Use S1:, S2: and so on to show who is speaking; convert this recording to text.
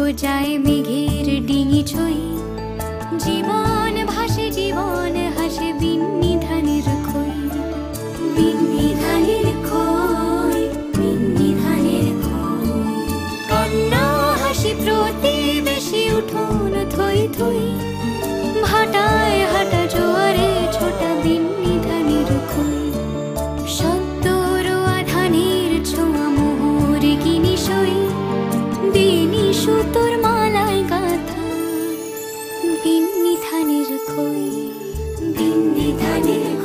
S1: যায় মেঘের ডিঙি ছই, জীবন ভাসে জীবন হাসে বিন্নি ধানের খই, বিন্নি ধানের খই, বিন্নি ধানের খই। কান্না হাসি প্রতিবেশী উঠোন থই থই, ভাটায় হাঁটা জোয়ারে ছোটা বিন্নি ধানের খই। সদ্য রোয়া ধানের ছোঁয়া মোহর কিনি সই, বেনি সুতোর মালায় গাথা বিন্নি ধানের খই, বিন্নি ধানের